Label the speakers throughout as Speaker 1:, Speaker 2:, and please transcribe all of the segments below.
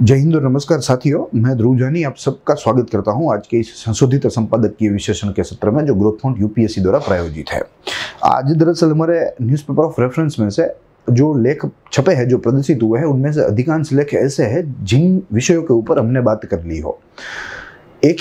Speaker 1: जय हिंद और नमस्कार साथियों, मैं ध्रुव जानी आप सबका स्वागत करता हूं आज के इस संशोधित संपादकीय विश्लेषण के सत्र में जो ग्रोथ फंड यूपीएससी द्वारा प्रायोजित है। आज दरअसल हमारे न्यूज़पेपर ऑफ रेफरेंस में से जो लेख छपे हैं, जो प्रदर्शित हुए हैं, उनमें से अधिकांश लेख ऐसे हैं जिन विषयों के ऊपर हमने बात कर ली हो। एक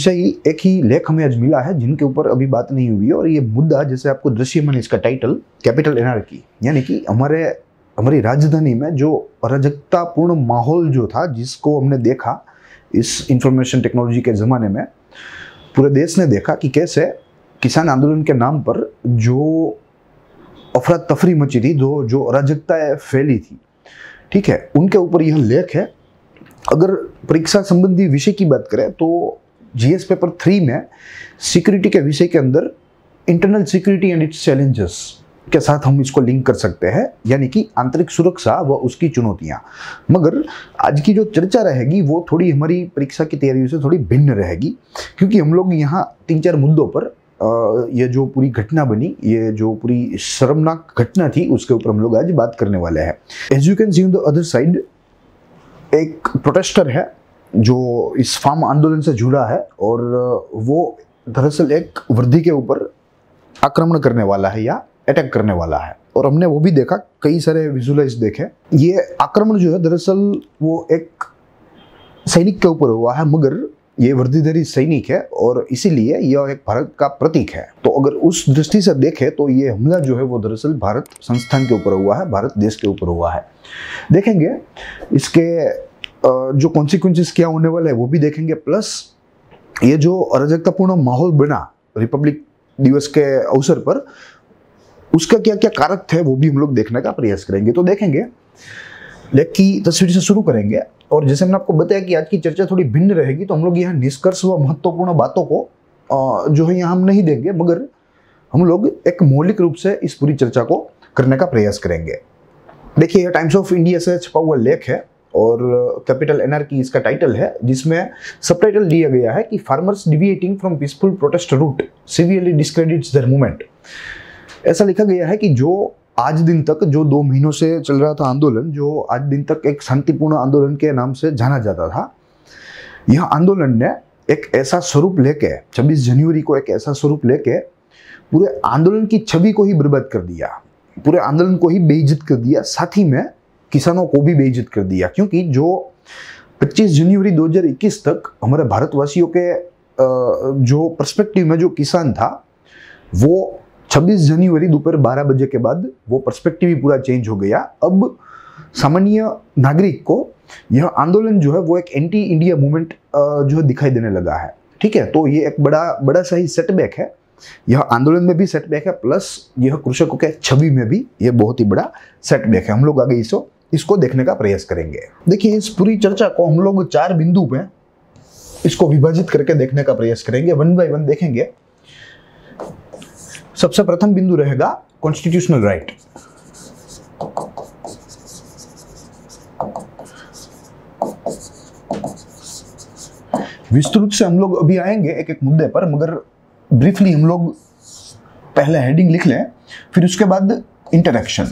Speaker 1: ही लेख हमें आज मिला है जिनके ऊपर अभी बात नहीं हुई है। और ये मुद्दा, जैसे आपको दृश्यमान इसका टाइटल कैपिटल एनार्की, यानी कि हमारी राजधानी में जो अराजकतापूर्ण माहौल जो था, जिसको हमने देखा इस इंफॉर्मेशन टेक्नोलॉजी के ज़माने में, पूरे देश ने देखा कि कैसे किसान आंदोलन के नाम पर जो अफरा तफरी मची थी, जो अराजकताएं फैली थी, ठीक है, उनके ऊपर यह लेख है। अगर परीक्षा संबंधी विषय की बात करें तो जीएस पेपर 3 में सिक्योरिटी के विषय के अंदर internal security and its challenges के साथ हम इसको लिंक कर सकते हैं, यानी कि आंतरिक सुरक्षा व उसकी चुनौतियां। मगर आज की जो चर्चा रहेगी वो थोड़ी हमारी परीक्षा की तैयारियों से थोड़ी भिन्न रहेगी, क्योंकि हम लोग यहाँ 3-4 मुद्दों पर ये जो पूरी घटना बनी, ये जो पूरी शर्मनाक घटना थी, उसके ऊपर हम लोग आज बात करने वाले हैं। As you can see on the other side, एक प्रोटेस्टर है जो इस फार्म आंदोलन से जुड़ा है और वो दरअसल एक वर्दी के ऊपर आक्रमण करने वाला है या अटैक करने वाला है। और हमने वो भी देखा, कई सारे विजुअलाइज देखे। ये आक्रमण जो है दरअसल वो एक सैनिक के ऊपर हुआ है, मगर ये वर्दीधारी सैनिक है और इसीलिए यह एक भारत का प्रतीक है। तो अगर उस दृष्टि से देखें तो ये हमला जो है वो दरअसल भारत संस्थान के ऊपर हुआ है, भारत देश के ऊपर हुआ है। देखेंगे इसके जो कॉन्सिक्वेंसेस क्या होने वाले हैं वो भी देखेंगे, प्लस ये जो अराजकतापूर्ण माहौल बना रिपब्लिक दिवस के अवसर पर, उसका क्या क्या कारक थे वो भी हम लोग देखने का प्रयास करेंगे। तो देखेंगे, लेख की तस्वीर से शुरू करेंगे। और जैसे मैंने आपको बताया कि आज की चर्चा थोड़ी भिन्न रहेगी, तो हम लोग यहाँ निष्कर्ष व महत्वपूर्ण बातों को जो है यहाँ हम नहीं देंगे, मगर हम लोग एक मौलिक रूप से इस पूरी चर्चा को करने का प्रयास करेंगे। देखिए, यह टाइम्स ऑफ इंडिया से छपा हुआ लेख है और कैपिटल एनार्की इसका टाइटल है, जिसमें सबटाइटल दिया गया है कि farmers deviating from peaceful protest route severely discredits their movement. ऐसा लिखा गया है कि जो आज दिन तक, जो 2 महीनों से चल रहा था आंदोलन, जो आज दिन तक एक शांतिपूर्ण आंदोलन के नाम से जाना जाता था, यह आंदोलन ने एक ऐसा स्वरूप लेके, 26 जनवरी को एक ऐसा स्वरूप लेके पूरे आंदोलन की छवि को ही बर्बाद कर दिया, पूरे आंदोलन को ही बेइज्जत कर दिया, साथ ही में किसानों को भी बेइज्जत कर दिया। क्योंकि जो 25 जनवरी 2021 तक हमारे भारतवासियों के जो पर्सपेक्टिव में जो किसान था, वो 26 जनवरी दोपहर 12 बजे के बाद वो पर्सपेक्टिव ही पूरा चेंज हो गया। अब सामान्य नागरिक को यह आंदोलन जो है वो एक एंटी इंडिया मूवमेंट जो है दिखाई देने लगा है, ठीक है। तो ये एक बड़ा सा ही सेटबैक है, यह आंदोलन में भी सेटबैक है, प्लस यह कृषकों के छवि में भी ये बहुत ही बड़ा सेटबैक है। हम लोग आगे इसको देखने का प्रयास करेंगे। देखिए, इस पूरी चर्चा को हम लोग 4 बिंदु पे इसको विभाजित करके देखने का प्रयास करेंगे, 1 बाय 1 देखेंगे। सबसे प्रथम बिंदु रहेगा कॉन्स्टिट्यूशनल राइट। विस्तृत से हम लोग अभी आएंगे एक एक मुद्दे पर, मगर ब्रीफली हम लोग पहले हेडिंग लिख लें, फिर उसके बाद इंटरैक्शन।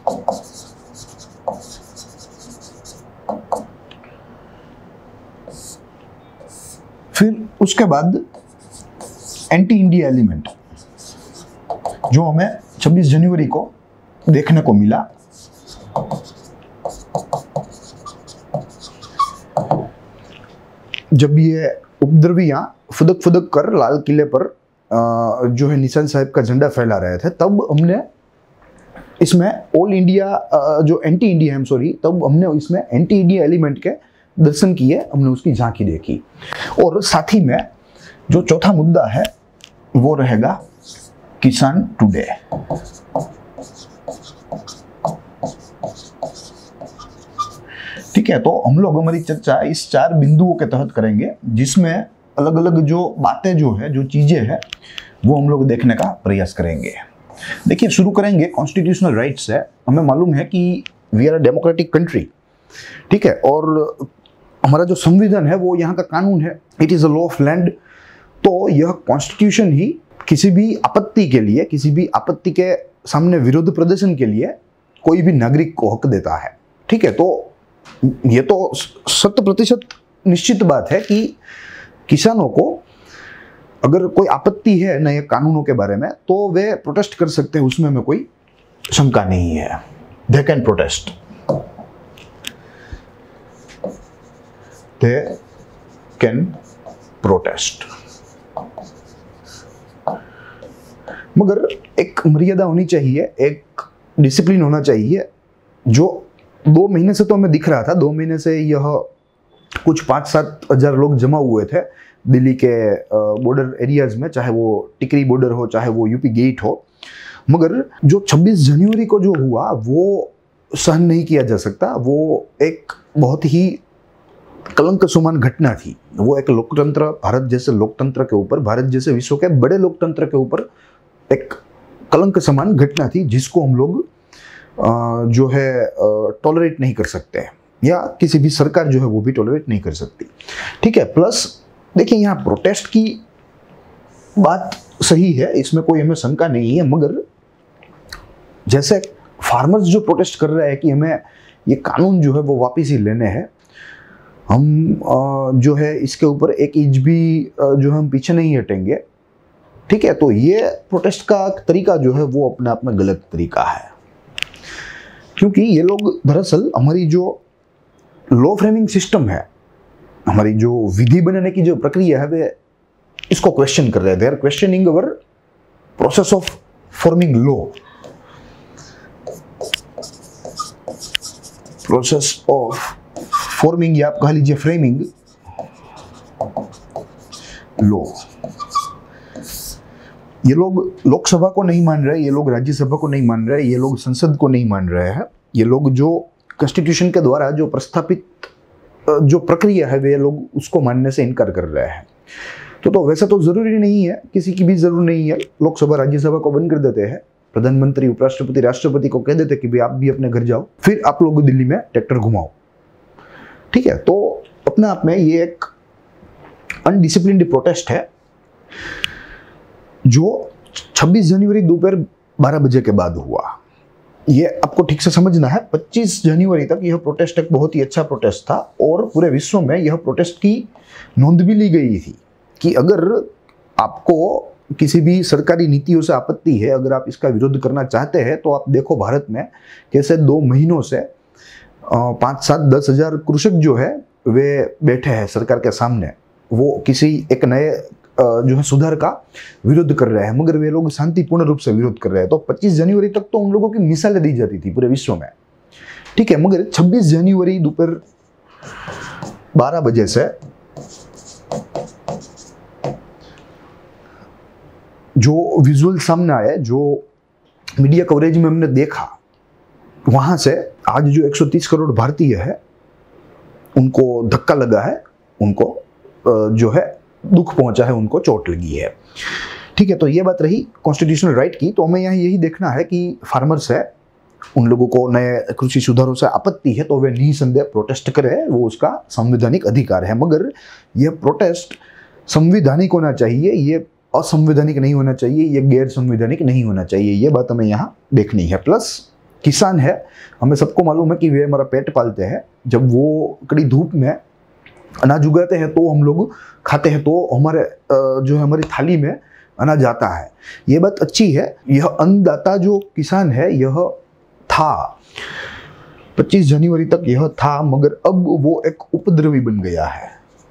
Speaker 1: फिर उसके बाद एंटी इंडिया एलिमेंट, जो हमें 26 जनवरी को देखने को मिला। जब ये उपद्रवियां फुदक कर लाल किले पर जो है निशान साहब का झंडा फहरा रहे थे, तब हमने इसमें ऑल इंडिया जो एंटी इंडिया तब हमने इसमें एंटी इंडिया एलिमेंट के दर्शन किए, हमने उसकी झांकी देखी। और साथ ही में जो चौथा मुद्दा है वो रहेगा किसान टुडे। ठीक है, तो हम लोग हमारी चर्चा इस 4 बिंदुओं के तहत करेंगे, जिसमें अलग अलग जो बातें जो है, जो चीजें हैं, वो हम लोग देखने का प्रयास करेंगे। देखिए, शुरू करेंगे कॉन्स्टिट्यूशनल राइट्स से। हमें मालूम है कि we are a democratic country, ठीक है, और हमारा जो संविधान है वो यहाँ का कानून है, it is a law of land. तो यह कॉन्स्टिट्यूशन ही किसी भी आपत्ति के लिए, किसी भी आपत्ति के सामने विरोध प्रदर्शन के लिए कोई भी नागरिक को हक देता है, ठीक है। तो ये तो 100% निश्चित बात है कि किसानों को अगर कोई आपत्ति है नए कानूनों के बारे में तो वे प्रोटेस्ट कर सकते हैं, उसमें में कोई शंका नहीं है। They can protest, they can protest, मगर एक मर्यादा होनी चाहिए, एक डिसिप्लिन होना चाहिए। जो 2 महीने से तो हमें दिख रहा था, 2 महीने से यह कुछ 5-7 हजार लोग जमा हुए थे दिल्ली के बॉर्डर एरियाज में, चाहे वो टिकरी बॉर्डर हो, चाहे वो यूपी गेट हो, मगर जो 26 जनवरी को जो हुआ वो सहन नहीं किया जा सकता। वो एक बहुत ही कलंक समान घटना थी। वो एक लोकतंत्र, भारत जैसे लोकतंत्र के ऊपर, भारत जैसे विश्व के बड़े लोकतंत्र के ऊपर एक कलंक समान घटना थी, जिसको हम लोग जो है टॉलरेट नहीं कर सकते, या किसी भी सरकार जो है वो भी टॉलरेट नहीं कर सकती। ठीक है, प्लस देखिए यहाँ प्रोटेस्ट की बात सही है, इसमें कोई हमें शंका नहीं है, मगर जैसे फार्मर्स जो प्रोटेस्ट कर रहे हैं कि हमें ये कानून जो है वो वापस ही लेने हैं, हम जो है इसके ऊपर 1 इंच भी जो हम पीछे नहीं हटेंगे। ठीक है, तो ये प्रोटेस्ट का तरीका जो है वो अपने आप में गलत तरीका है, क्योंकि ये लोग दरअसल हमारी जो लॉ फ्रेमिंग सिस्टम है, हमारी जो विधि बनाने की जो प्रक्रिया है, वे इसको क्वेश्चन कर रहे हैं। They are questioning our process of forming law, process of forming, या आप कह लीजिए फ्रेमिंग लॉ। ये लोग लोकसभा को नहीं मान रहे, ये लोग राज्यसभा को नहीं मान रहे, ये लोग संसद को नहीं मान रहे हैं। ये लोग जो कॉन्स्टिट्यूशन के द्वारा जो प्रस्तापित जो प्रक्रिया है, वे लोग उसको मानने से इनकार कर रहे हैं। तो वैसा तो जरूरी नहीं है, किसी की भी जरूरत नहीं है। लोकसभा राज्यसभा को बंद कर देते हैं, प्रधानमंत्री, उपराष्ट्रपति, राष्ट्रपति को कह देते कि भाई आप भी अपने घर जाओ, फिर आप लोग दिल्ली में ट्रैक्टर घुमाओ। ठीक है, तो अपने आप में ये एक अनडिसिप्लिन्ड प्रोटेस्ट है जो 26 जनवरी दोपहर 12 बजे के बाद हुआ। ये आपको ठीक से समझना है। 25 जनवरी तक यह प्रोटेस्ट एक बहुत ही अच्छा प्रोटेस्ट था, और पूरे विश्व में यह प्रोटेस्ट की नोंद भी ली गई थी कि अगर आपको किसी भी सरकारी नीतियों से आपत्ति है, अगर आप इसका विरोध करना चाहते हैं, तो आप देखो भारत में कैसे 2 महीनों से 5-7-10 हजार कृषक जो है वे बैठे हैं सरकार के सामने। वो किसी एक नए जो है सुधार का विरोध कर रहे हैं, मगर वे लोग शांतिपूर्ण रूप से विरोध कर रहे हैं। तो 25 जनवरी तक तो उन लोगों की मिसालें दी जाती थी पूरे विश्व में। ठीक है, मगर 26 जनवरी दोपहर 12 बजे से जो विजुअल सामने आए, जो मीडिया कवरेज में हमने देखा, वहां से आज जो 130 करोड़ भारतीय है उनको धक्का लगा है, उनको जो है दुख पहुंचा है, उनको चोट लगी है। ठीक है, तो ये बात रही कॉन्स्टिट्यूशनल राइट की। तो हमें यहाँ यही देखना है कि फार्मर्स है, उन लोगों को नए कृषि सुधारों से आपत्ति है, तो वे निसंदेह प्रोटेस्ट करें, वो उसका संवैधानिक अधिकार है। मगर यह प्रोटेस्ट संवैधानिक होना चाहिए, ये असंवैधानिक नहीं होना चाहिए, ये गैर संवैधानिक नहीं होना चाहिए। ये बात हमें यहाँ देखनी है। प्लस किसान है, हमें सबको मालूम है कि वे हमारा पेट पालते हैं। जब वो कड़ी धूप में अनाज उगाते हैं तो हम लोग खाते हैं, तो हमारे जो है हमारी थाली में अनाज आता है। ये बात अच्छी है। यह अन्नदाता जो किसान है, यह था 25 जनवरी तक यह था, मगर अब वो एक उपद्रवी बन गया है।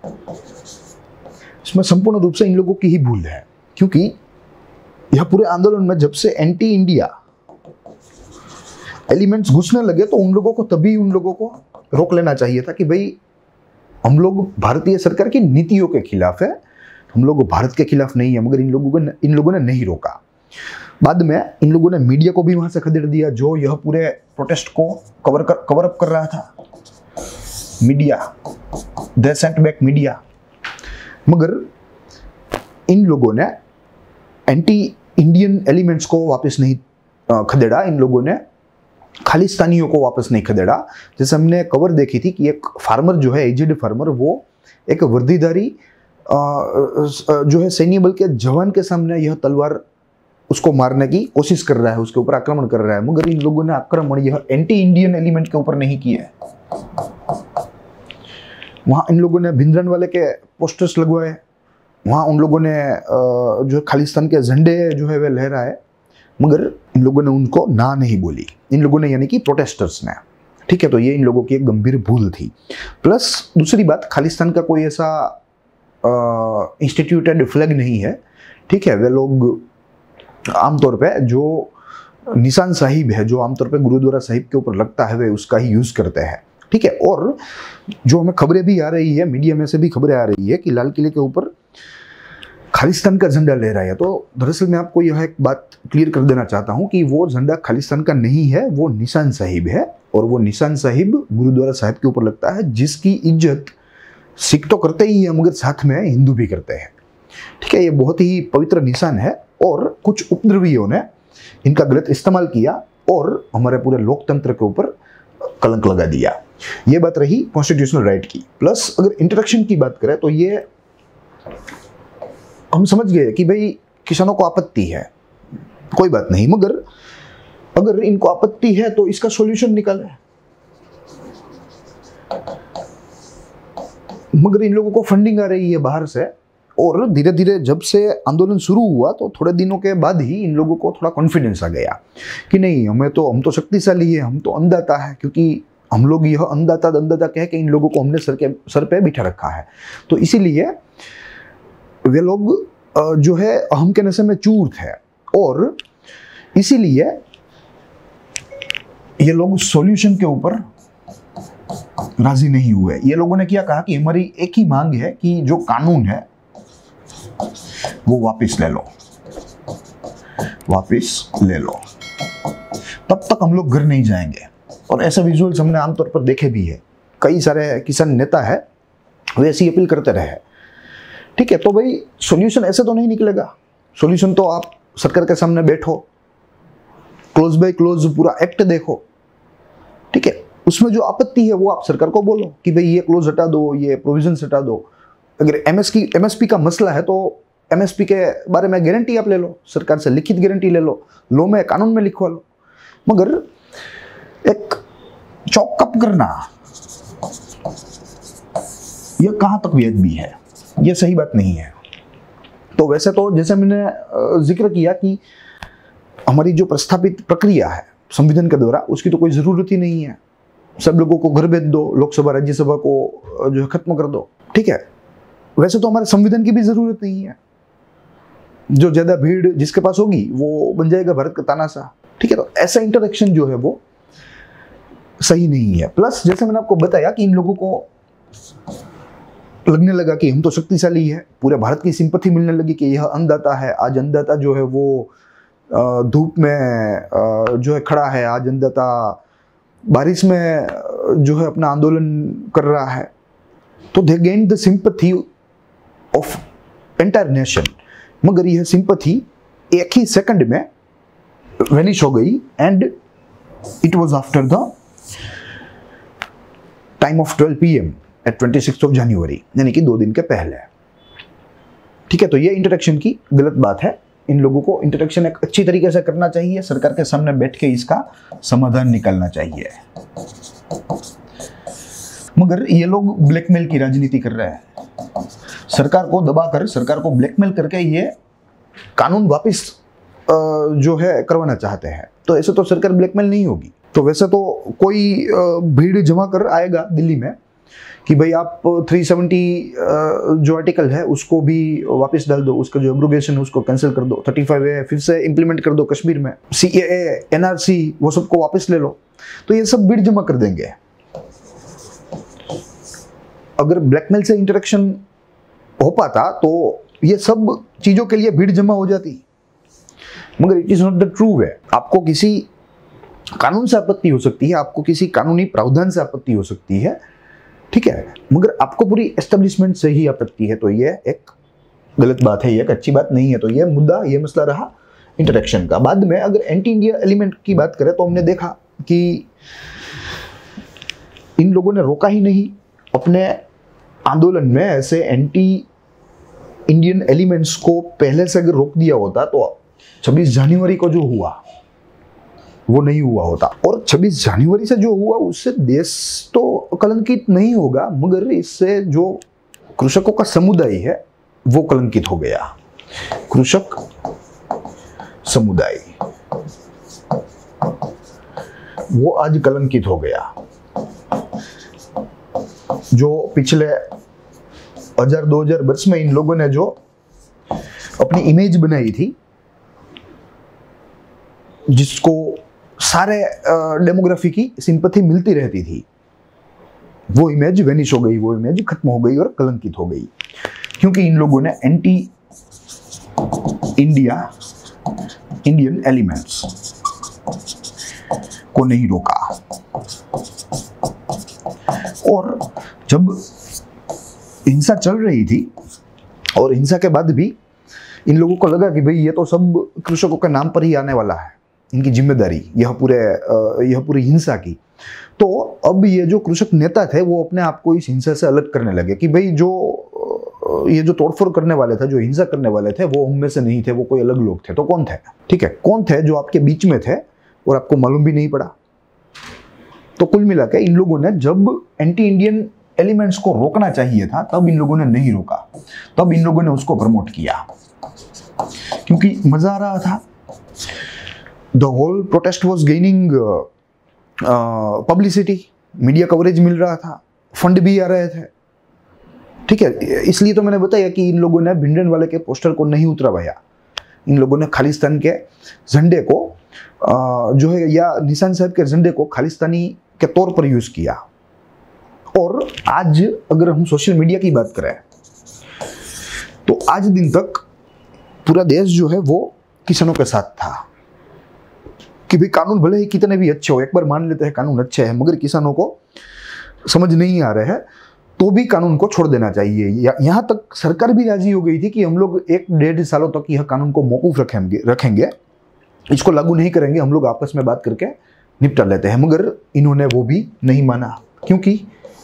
Speaker 1: इसमें संपूर्ण रूप से इन लोगों की ही भूल है, क्योंकि यह पूरे आंदोलन में जब से एंटी इंडिया एलिमेंट्स घुसने लगे, तो उन लोगों को तभी उन लोगों को रोक लेना चाहिए था कि भाई हम लोग भारतीय सरकार की नीतियों के खिलाफ है, हम लोग भारत के खिलाफ नहीं है। मगर इन लोगों ने नहीं रोका। बाद में इन लोगों ने मीडिया को भी वहां से खदेड़ दिया, जो यह पूरे प्रोटेस्ट को कवर अप कर रहा था। Media, they sent back media. मगर इन लोगों ने एंटी इंडियन एलिमेंट्स को वापस नहीं खदेड़ा, इन लोगों ने खालिस्तानियों को वापस नहीं खदेड़ा। जैसे हमने खबर देखी थी कि एक फार्मर जो है, एजेड फार्मर, वो एक वर्दीधारी जो है सैन्य बल के जवान के सामने यह तलवार उसको मारने की कोशिश कर रहा है, उसके ऊपर आक्रमण कर रहा है। मगर इन लोगों ने आक्रमण यह एंटी इंडियन एलिमेंट के ऊपर नहीं किया है। वहाँ इन लोगों ने भिंद्रन वाले के पोस्टर्स लगवाए, वहाँ उन लोगों ने जो खालिस्तान के झंडे जो है वे लहराए, मगर इन लोगों ने उनको ना नहीं बोली, इन लोगों ने यानी कि प्रोटेस्टर्स ने। ठीक है, तो ये इन लोगों की एक गंभीर भूल थी। प्लस दूसरी बात, खालिस्तान का कोई ऐसा इंस्टीट्यूटेड फ्लैग नहीं है। ठीक है, वे लोग आमतौर पे जो निशान साहिब है, जो आमतौर पे गुरुद्वारा साहिब के ऊपर लगता है, वे उसका ही यूज करते हैं। ठीक है, और जो हमें खबरें भी आ रही है, मीडिया में से भी खबरें आ रही है कि लाल किले के ऊपर खालिस्तान का झंडा लहराया है। तो दरअसल मैं आपको यह एक बात क्लियर कर देना चाहता हूं कि वो झंडा खालिस्तान का नहीं है, वो निशान साहिब है, और वो निशान साहिब गुरुद्वारा साहिब के ऊपर लगता है, जिसकी इज्जत सिख तो करते ही है मगर साथ में हिंदू भी करते हैं। ठीक है, ये बहुत ही पवित्र निशान है, और कुछ उपद्रवियों ने इनका गलत इस्तेमाल किया और हमारे पूरे लोकतंत्र के ऊपर कलंक लगा दिया। ये बात रही कॉन्स्टिट्यूशनल राइट की। प्लस अगर इंटरेक्शन की बात करें तो ये हम समझ गए कि भाई किसानों को आपत्ति है, कोई बात नहीं, मगर अगर इनको आपत्ति है तो इसका सॉल्यूशन निकाले। मगर इन लोगों को फंडिंग आ रही है बाहर से, और धीरे धीरे जब से आंदोलन शुरू हुआ तो थोड़े दिनों के बाद ही इन लोगों को थोड़ा कॉन्फिडेंस आ गया कि नहीं, हम तो शक्तिशाली है, हम तो अन्नदाता है, क्योंकि हम लोग यह अन्नदाता कह के इन लोगों को हमने सर पे बिठा रखा है। तो इसीलिए वे लोग जो है अहम के नशे में चूर थे, और इसीलिए ये लोग सॉल्यूशन के ऊपर राजी नहीं हुए। ये लोगों ने क्या कहा कि हमारी एक ही मांग है कि जो कानून है वो वापस ले लो, वापस ले लो, तब तक हम लोग घर नहीं जाएंगे। और ऐसे विजुअल्स हमने आमतौर पर देखे भी है, कई सारे किसान नेता है वे ऐसी अपील करते रहे। ठीक है, तो भाई सॉल्यूशन ऐसे तो नहीं निकलेगा। सॉल्यूशन तो आप सरकार के सामने बैठो, क्लोज बाय क्लोज पूरा एक्ट देखो। ठीक है, उसमें जो आपत्ति है वो आप सरकार को बोलो कि भाई ये क्लोज हटा दो, ये प्रोविजन हटा दो। अगर एमएसपी का मसला है तो एमएसपी के बारे में गारंटी आप ले लो, सरकार से लिखित गारंटी ले लो, लो में कानून में लिखवा लो। मगर एक चौकअप करना यह कहां तक वाजिबी है, यह सही बात नहीं है। तो वैसे तो जैसे मैंने जिक्र किया कि हमारी जो प्रस्तावित प्रक्रिया है संविधान के द्वारा, उसकी तो कोई जरूरत ही नहीं है। सब लोगों को घर भेज दो, लोकसभा राज्यसभा को जो है खत्म कर दो। ठीक है, वैसे तो हमारे संविधान की भी जरूरत नहीं है। जो ज्यादा भीड़ जिसके पास होगी वो बन जाएगा भारत का तानाशाह। ठीक है, तो ऐसा इंटरेक्शन जो है वो सही नहीं है। प्लस जैसे मैंने आपको बताया कि इन लोगों को लगने लगा कि हम तो शक्तिशाली है, पूरे भारत की सिंपैथी मिलने लगी कि यह अन्नदाता है। आज अन्नदाता जो है वो धूप में जो है खड़ा है, आज अन्नदाता बारिश में जो है अपना आंदोलन कर रहा है। तो they gain the sympathy of entire nation. मगर यह सिंपैथी एक ही सेकंड में वेनिश हो गई, and it was after the time of 12 PM at 26 January, यानी कि 2 दिन के पहले। ठीक है, तो ये इंटरेक्शन की गलत बात है। इन लोगों को इंटरेक्शन एक अच्छी तरीके से करना चाहिए, सरकार के सामने बैठ के इसका समाधान निकालना चाहिए। मगर ये लोग ब्लैकमेल की राजनीति कर रहे हैं, सरकार को दबाकर, सरकार को ब्लैकमेल करके ये कानून वापस जो है करवाना चाहते हैं। तो ऐसे तो सरकार ब्लैकमेल नहीं होगी। तो वैसे तो कोई भीड़ जमा कर आएगा दिल्ली में कि भाई आप 370 जो आर्टिकल है उसको भी वापस डाल दो, उसका जो एब्रोगेशन है उसको कैंसिल कर दो, 35A फिर से इंप्लीमेंट कर दो कश्मीर में, CAA, NRC वो सबको वापस ले लो। तो ये सब भीड़ जमा कर देंगे। अगर ब्लैकमेल से इंटरेक्शन हो पाता तो ये सब चीजों के लिए भीड़ जमा हो जाती, मगर it is not the true way. आपको किसी कानून से आपत्ति हो सकती है, आपको किसी कानूनी प्रावधान से आपत्ति हो सकती है, ठीक है, मगर आपको पूरी एस्टेब्लिशमेंट से ही आपत्ति है, तो ये एक गलत बात है, ये एक अच्छी बात नहीं है। तो ये मुद्दा, ये मसला रहा इंटरेक्शन का। बाद में अगर एंटी इंडिया एलिमेंट की बात करें तो हमने देखा कि इन लोगों ने रोका ही नहीं अपने आंदोलन में। ऐसे एंटी इंडियन एलिमेंट्स को पहले से अगर रोक दिया होता तो 26 जनवरी को जो हुआ वो नहीं हुआ होता। और 26 जनवरी से जो हुआ उससे देश तो कलंकित नहीं होगा, मगर इससे जो कृषकों का समुदाय है वो कलंकित हो गया। कृषक समुदाय वो आज कलंकित हो गया। जो पिछले 1000-2000 वर्ष में इन लोगों ने जो अपनी इमेज बनाई थी, जिसको सारे डेमोग्राफी की सिंपैथी मिलती रहती थी, वो इमेज वेनिश हो गई, वो इमेज खत्म हो गई और कलंकित हो गई, क्योंकि इन लोगों ने एंटी इंडियन एलिमेंट्स को नहीं रोका। और जब हिंसा चल रही थी और हिंसा के बाद भी इन लोगों को लगा कि भाई ये तो सब कृषकों के नाम पर ही आने वाला है, इनकी जिम्मेदारी यह पूरी हिंसा की, तो अब ये जो कृषक नेता थे वो अपने आप को इस हिंसा से अलग करने लगे कि भाई ये जो तोड़फोड़ करने वाले थे, जो हिंसा करने वाले थे, वो हम में से नहीं थे, वो कोई अलग लोग थे। तो कौन थे? ठीक है, कौन थे जो आपके बीच में थे और आपको मालूम भी नहीं पड़ा? तो कुल मिला के इन लोगों ने जब एंटी इंडियन एलिमेंट्स को रोकना चाहिए था, तब इन लोगों ने नहीं रोका, तब इन लोगों ने उसको प्रमोट किया, क्योंकि मजा आ रहा था। The whole protest was gaining publicity, media coverage मिल रहा था, फंड भी आ रहे थे। ठीक है, इसलिए तो मैंने बताया कि इन लोगों ने भिंडरनवाले के पोस्टर को नहीं उतरवाया, इन लोगों ने खालिस्तान के झंडे को जो है, या निशान साहब के झंडे को खालिस्तानी के तौर पर यूज किया। और आज अगर हम सोशल मीडिया की बात करें तो आज दिन तक पूरा देश जो है वो किसानों के साथ था कि भाई कानून भले ही कितने भी अच्छे हो, एक बार मान लेते हैं कानून अच्छे हैं, मगर किसानों को समझ नहीं आ रहे हैं तो भी कानून को छोड़ देना चाहिए। यहाँ तक सरकार भी राजी हो गई थी कि हम लोग 1-1.5 सालों तक यह कानून को मौकूफ रखेंगे, इसको लागू नहीं करेंगे, हम लोग आपस में बात करके निपटा लेते हैं। मगर इन्होंने वो भी नहीं माना, क्योंकि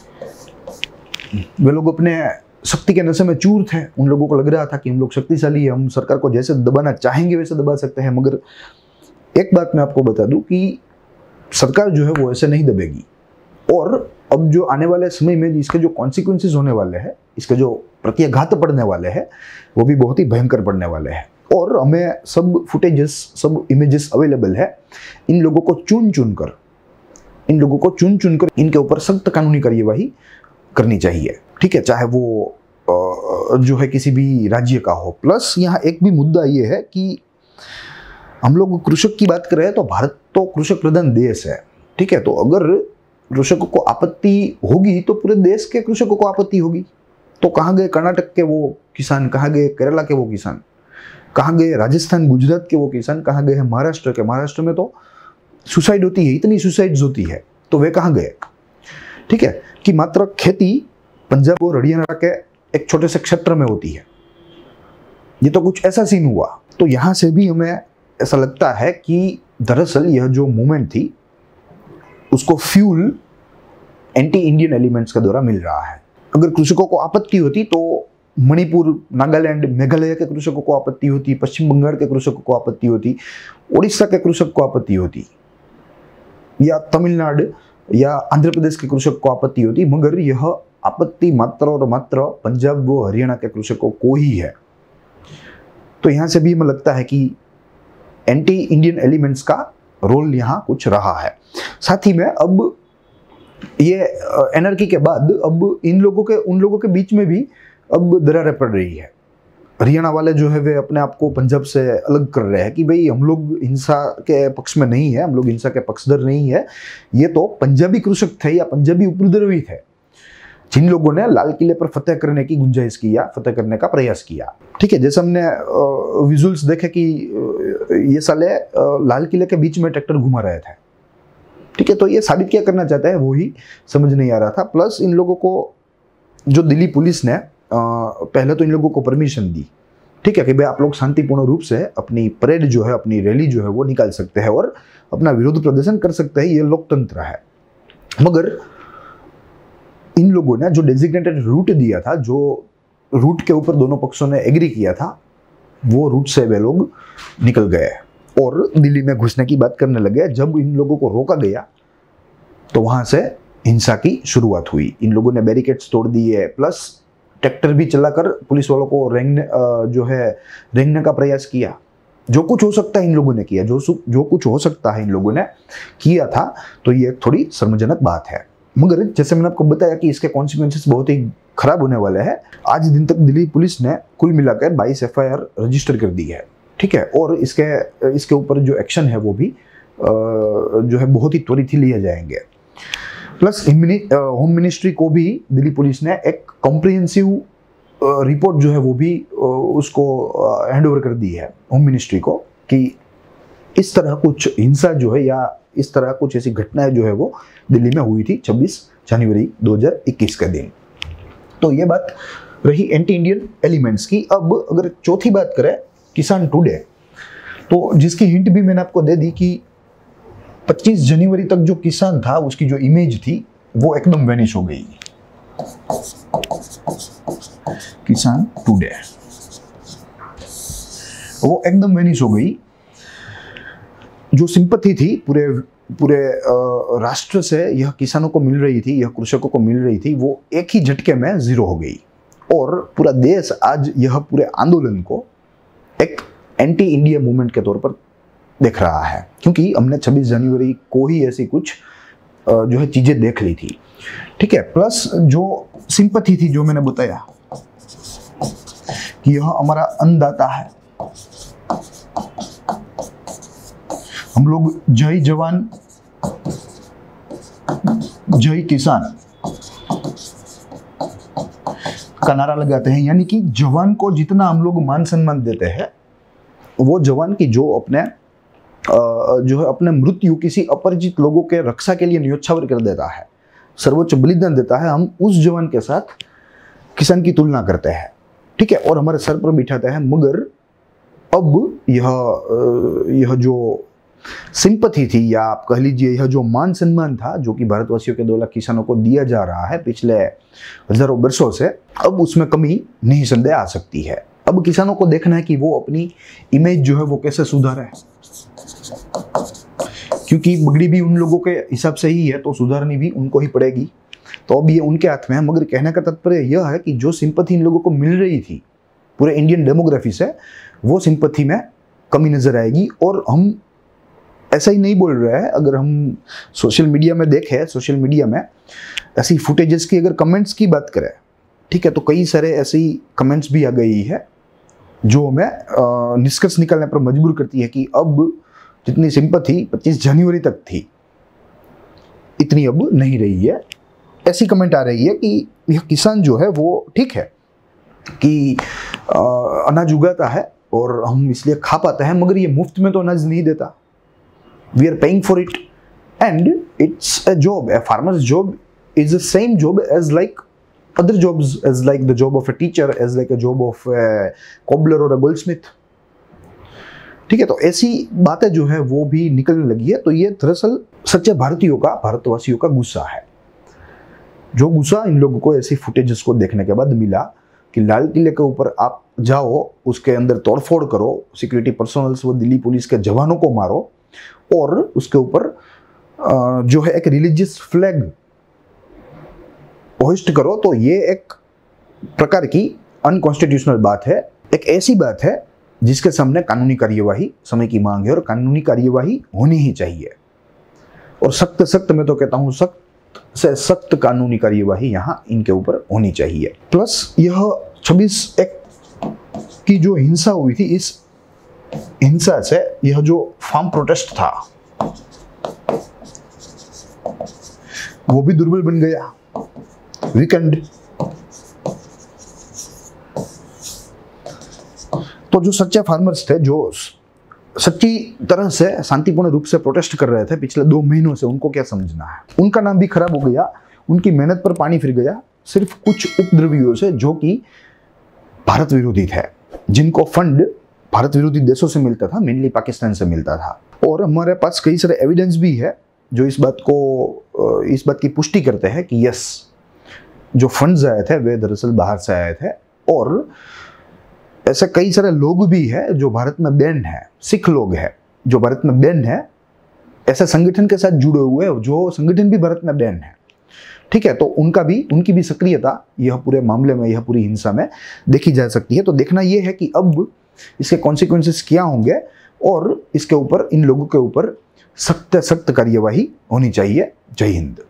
Speaker 1: वे लोग अपने शक्ति के नशे में चूर थे। उन लोगों को लग रहा था कि हम लोग शक्तिशाली है, हम सरकार को जैसे दबाना चाहेंगे वैसे दबा सकते हैं। मगर एक बात मैं आपको बता दूं कि सरकार जो है वो ऐसे नहीं दबेगी। और अब जो आने वाले समय में इसके जो कॉन्सिक्वेंसेस होने वाले हैं, इसके जो प्रत्याघात पड़ने वाले हैं, वो भी बहुत ही भयंकर पड़ने वाले हैं। और हमें सब फुटेजेस, सब इमेजेस अवेलेबल है। इन लोगों को चुन चुन कर इनके ऊपर सख्त कानूनी कार्यवाही करनी चाहिए। ठीक है, चाहे वो जो है किसी भी राज्य का हो। प्लस यहाँ एक भी मुद्दा ये है कि हम लोग कृषक की बात कर रहे हैं तो भारत तो कृषक प्रधान देश है। ठीक है, तो अगर कृषकों को आपत्ति होगी तो पूरे देश के कृषकों को आपत्ति होगी। तो कहाँ गए कर्नाटक के वो किसान, कहाँ गए केरला के वो किसान, कहाँ गए राजस्थान गुजरात के वो किसान, कहाँ गए हैं महाराष्ट्र के? महाराष्ट्र में तो सुसाइड होती है, इतनी सुसाइड्स होती है, तो वे कहाँ गए? ठीक है, कि मात्र खेती पंजाब और हरियाणा के एक छोटे से क्षेत्र में होती है। ये तो कुछ ऐसा सीन हुआ। तो यहाँ से भी हमें ऐसा लगता है कि दरअसल यह जो मूवमेंट थी उसको फ्यूल एंटी इंडियन एलिमेंट्स के द्वारा मिल रहा है। अगर कृषकों को आपत्ति होती तो मणिपुर, नागालैंड, मेघालय के कृषकों को आपत्ति होती, पश्चिम बंगाल के कृषकों को आपत्ति होती, उड़ीसा के कृषक को आपत्ति होती, या तमिलनाडु या आंध्र प्रदेश के कृषक को आपत्ति होती। मगर यह आपत्ति मात्र और मात्र पंजाब व हरियाणा के कृषकों को ही है। तो यहाँ से भी हमें लगता है कि एंटी इंडियन एलिमेंट्स का रोल यहाँ कुछ रहा है। साथ ही में अब ये एनर्की के बाद अब उन लोगों के बीच में भी अब दरारें पड़ रही है। हरियाणा वाले जो है वे अपने आप को पंजाब से अलग कर रहे हैं कि भाई हम लोग हिंसा के पक्ष में नहीं है, हम लोग हिंसा के पक्षधर नहीं है। ये तो पंजाबी कृषक थे या पंजाबी उपद्रवी थे जिन लोगों ने लाल किले पर फतेह करने की गुंजाइश की या फतेह करने का प्रयास किया। ठीक है, जैसे हमने विजुअल्स देखे कि ये साले लाल किले के बीच में ट्रैक्टर घुमा रहे थे। ठीक है, तो ये साबित क्या करना चाहता है वो ही समझ नहीं आ रहा था। प्लस इन लोगों को जो दिल्ली पुलिस ने पहले तो इन लोगों को परमिशन दी, ठीक है, कि भाई आप लोग शांतिपूर्ण रूप से अपनी परेड जो है, अपनी रैली जो है वो निकाल सकते हैं और अपना विरोध प्रदर्शन कर सकते हैं, ये लोकतंत्र है। मगर इन लोगों ने जो डेजिग्नेटेड रूट दिया था, जो रूट के ऊपर दोनों पक्षों ने एग्री किया था, वो रूट से वे लोग निकल गए और दिल्ली में घुसने की बात करने लगे। जब इन लोगों को रोका गया तो वहां से हिंसा की शुरुआत हुई। इन लोगों ने बैरिकेड्स तोड़ दिए, प्लस ट्रैक्टर भी चलाकर पुलिस वालों को रेंगने का प्रयास किया। जो कुछ हो सकता है इन लोगों ने किया, जो कुछ हो सकता है इन लोगों ने किया था। तो ये एक थोड़ी शर्मजनक बात है, मगर जैसे मैंने आपको बताया कि इसके कॉन्सिक्वेंसेस बहुत ही खराब होने वाले हैं। आज दिन तक दिल्ली पुलिस ने कुल मिलाकर 22 FIR रजिस्टर कर दी है, ठीक है। और इसके ऊपर जो एक्शन है वो भी जो है बहुत ही त्वरित ही लिए जाएंगे। प्लस होम मिनिस्ट्री को भी दिल्ली पुलिस ने एक कॉम्प्रिहेंसिव रिपोर्ट जो है वो भी उसको हैंड ओवर कर दी है होम मिनिस्ट्री को, कि इस तरह कुछ हिंसा जो है या इस तरह कुछ ऐसी घटनाएं जो है वो दिल्ली में हुई थी 26 जनवरी 2021 के दिन। तो ये बात रही एंटी इंडियन एलिमेंट्स की। अब अगर चौथी बात करें किसान टुडे, तो जिसकी हिंट भी मैंने आपको दे दी कि 25 जनवरी तक जो किसान था उसकी जो इमेज थी वो एकदम वैनिश हो गई। किसान टुडे वो एकदम वैनिश हो गई। जो सिंपैथी थी पूरे राष्ट्र से यह किसानों को मिल रही थी, यह कृषकों को मिल रही थी, वो एक ही झटके में जीरो हो गई। और पूरा देश आज यह पूरे आंदोलन को एक एंटी इंडिया मूवमेंट के तौर पर देख रहा है, क्योंकि हमने 26 जनवरी को ही ऐसी कुछ जो है चीजें देख ली थी, ठीक है। प्लस जो सिंपैथी थी, जो मैंने बताया कि यह हमारा अन्नदाता है, हम लोग जय जवान जय किसान का नारा लगाते हैं, यानी कि जवान को जितना हम लोग मान सम्मान देते हैं, वो जवान की जो है अपने मृत्यु किसी अपरिचित लोगों के रक्षा के लिए न्योछावर कर देता है, सर्वोच्च बलिदान देता है, हम उस जवान के साथ किसान की तुलना करते हैं, ठीक है, और हमारे सर पर बिठाते हैं। मगर अब यह जो सिंपैथी थी, या आप कह लीजिए यह जो मान सम्मान था जो कि भारतवासियों के द्वारा किसानों को दिया जा रहा है पिछले हजारों वर्षों से, अब उसमें कमी निसंदेह आ सकती है। अब किसानों को देखना है कि वो अपनी इमेज जो है वो कैसे सुधारे, क्योंकि बिगड़ी भी उन लोगों के हिसाब से ही है तो सुधारनी भी उनको ही पड़ेगी। तो अब ये उनके हाथ में है। मगर कहने का तात्पर्य यह है कि जो सिंपैथी इन लोगों को मिल रही थी पूरे इंडियन डेमोग्राफी से, वो सिंपैथी में कमी नजर आएगी। और हम ऐसा ही नहीं बोल रहे हैं, अगर हम सोशल मीडिया में देखें, सोशल मीडिया में ऐसी फुटेजेस की अगर कमेंट्स की बात करें, ठीक है, तो कई सारे ऐसी कमेंट्स भी आ गई है जो हमें निष्कर्ष निकालने पर मजबूर करती है कि अब जितनी सिंपैथी 25 जनवरी तक थी इतनी अब नहीं रही है। ऐसी कमेंट आ रही है कि यह किसान जो है वो ठीक है कि अनाज उगाता है और हम इसलिए खा पाते हैं, मगर ये मुफ्त में तो अनाज नहीं देता। We are paying for it and it's a job. A farmer's job is the same job as like other jobs, as like the job of a teacher, as like a job of a cobbler or a goldsmith. ठीक है, तो ऐसी बातें जो है वो भी निकलने लगी है। तो ये दरअसल सच्चे भारतीयों का, भारतवासियों का गुस्सा है, जो गुस्सा इन लोगों को ऐसी फुटेजेस को देखने के बाद मिला कि लाल किले के ऊपर आप जाओ, उसके अंदर तोड़फोड़ करो, सिक्योरिटी पर्सनल्स व दिल्ली पुलिस के जवानों को मारो और उसके ऊपर जो है एक रिलीजियस फ्लैग होस्ट करो, तो ये एक प्रकार की अनकॉन्स्टिट्यूशनल बात है। एक ऐसी बात है जिसके सामने कानूनी कार्यवाही समय की मांग है और कानूनी कार्यवाही होनी ही चाहिए। और सख्त मैं तो कहता हूं सख्त से सख्त कानूनी कार्यवाही यहां इनके ऊपर होनी चाहिए। प्लस यह 26/1 की जो हिंसा हुई थी, इस हिंसा से यह जो फार्म प्रोटेस्ट था वो भी दुर्बल बन गया, वीकेंड। तो जो सच्चे फार्मर्स थे, जो सच्ची तरह से शांतिपूर्ण रूप से प्रोटेस्ट कर रहे थे पिछले 2 महीनों से, उनको क्या समझना है? उनका नाम भी खराब हो गया, उनकी मेहनत पर पानी फिर गया सिर्फ कुछ उपद्रवियों से जो कि भारत विरोधी थे, जिनको फंड भारत विरोधी देशों से मिलता था, मेनली पाकिस्तान से मिलता था। और हमारे पास कई सारे एविडेंस भी है जो इस बात की पुष्टि करते हैं कि यस, जो फंड्स आए थे वे दरअसल बाहर से आए थे। और ऐसे कई सारे लोग भी हैं जो भारत में बैन है, सिख लोग हैं जो भारत में बैन है, ऐसे संगठन के साथ जुड़े हुए हैं जो संगठन भी भारत में बैन है। ठीक है, तो उनकी भी सक्रियता यह पूरे मामले में, यह पूरी हिंसा में देखी जा सकती है। तो देखना यह है कि अब इसके कॉन्सिक्वेंसेस क्या होंगे और इसके ऊपर, इन लोगों के ऊपर सख्त कार्यवाही होनी चाहिए। जय हिंद।